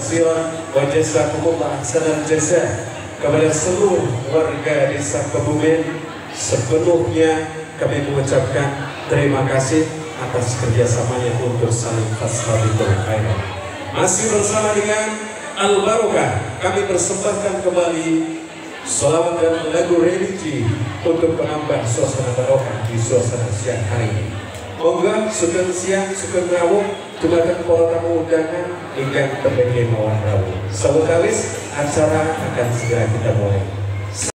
kasiran wa jazakumullah ahsanal jazaa kepada seluruh warga desa Kebumen. Sepenuhnya kami mengucapkan terima kasih atas kerjasamanya untuk saling fastabikul khairat. Masih bersama dengan Al Barokah, kami persembahkan kembali salawat dan lagu religi untuk menambah suasana barokah di suasana siang hari ini. Moga sugeng siang, sugeng rawuh, dumateng para tamu undangan ingkang tebih kemawon rawuh. Sawetawis acara akan segera kita mulai.